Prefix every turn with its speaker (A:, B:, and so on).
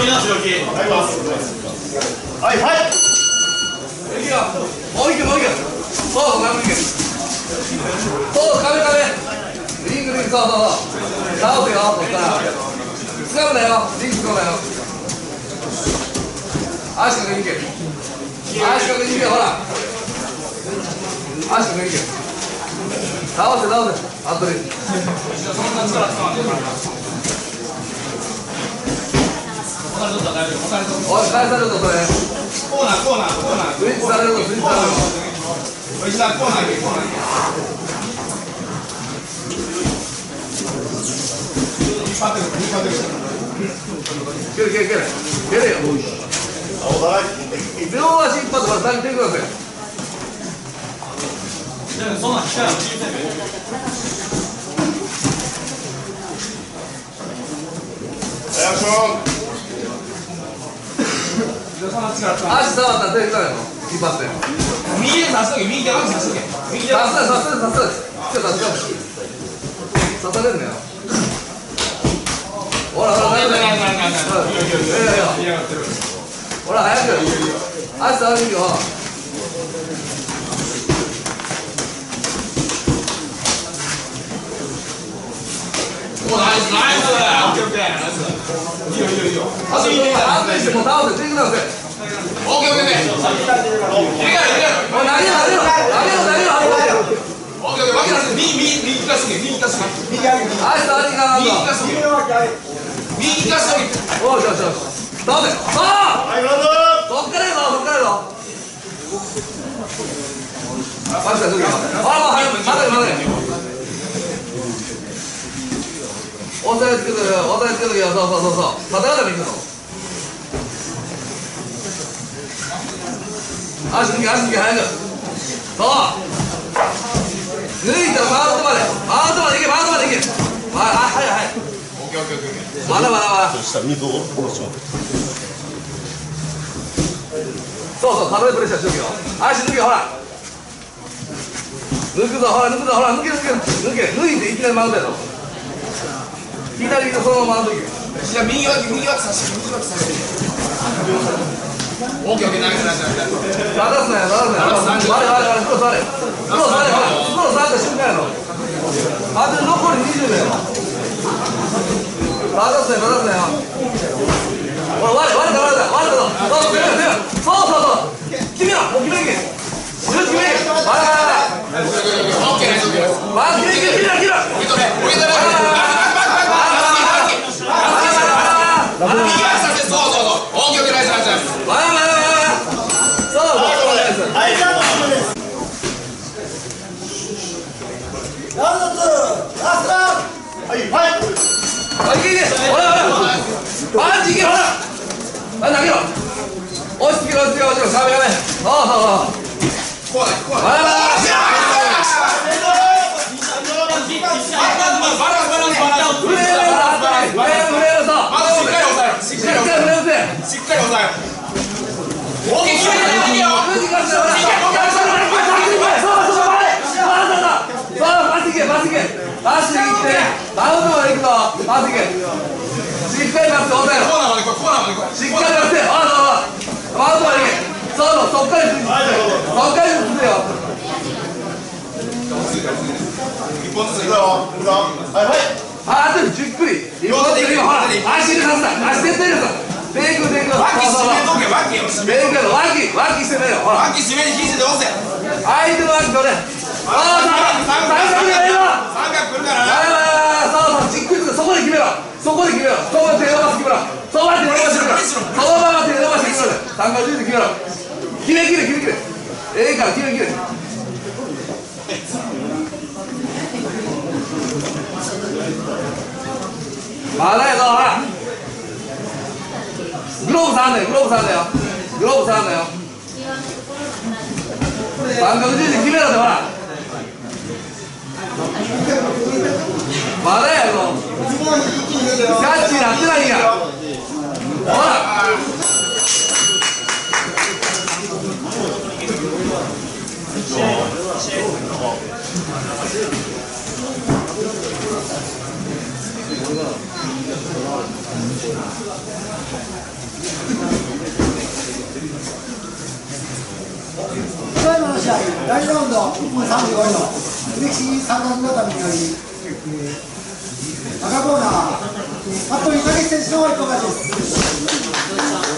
A: 気な強気。はいます。はいはい。いいよ。もういけもういけ。そう壁いけ。そう壁。リングそう。倒すよこっから。掴むなよ。リング掴むなよ。足かけにいけ。足かけにいけほら。足かけにいけ。倒せ。あとで。おい返されるぞそれ。コーナー。スイッチされるぞおいしさコーナー行け。蹴れよ。両足一発から下げてください。そんなん力を聞いてる。足触ったら手伝うの引っ張って右で刺しとけ。右で刺しとけ。刺されんだよ。ほら早く足触るよ。ナイス。いいよ。安定してもう倒せ。手ください。オッケー。入れろ。投げろ。オッケー。分けなさい。右かすげ。右かすげ。右かすげ。おし。倒せ。そっからやぞ。待て。押さえつけとけよ。そう。片方でもいくの。足抜け早く。そう抜いたらマウントまでいけ。はいオッケー。まだそう体でプレッシャーしとけよ。足抜けほら抜くぞ抜け抜いていきなりマウントやろ。左のそのままマウントいけ。右脇させて。オッケーナイス。出すなよ。袋触った瞬間やろ。あと残り20秒やろ。出すなよ。割れたぞ。そう決めろ。もう決めろ。オッケー。決めろ。しっかり押さえろ。大きい決めてないよ。足でいってマウンドまで行くぞ。足でしっかり待って押さえろ。しっかり待って。マウンドまで行け。そっから崩せよ。一本ずついくよ。あとじっくり。一本ずつほら足入れさせた。足絶対入れさせた。テイク脇締めとけ。脇締めよ。脇締めに引いて押せ。相手の脇取れ。三角でやれよ。三角来るからな。そうじっくりそこで決めろ。そこまで手伸ばして決めろ。そのまま手伸ばして決めろ。三角10で決めろ。決めきれ。ええから決めきれ。まだやぞほら。グローブ触んなよ。三角10で決めろってほら。まだやぞ。キャッチになってないんや。ほら。
B: ただいまの試合、第2ラウンド1分35秒、歴史三段固めにより、赤コーナー、服部武史選手の一本勝ちです。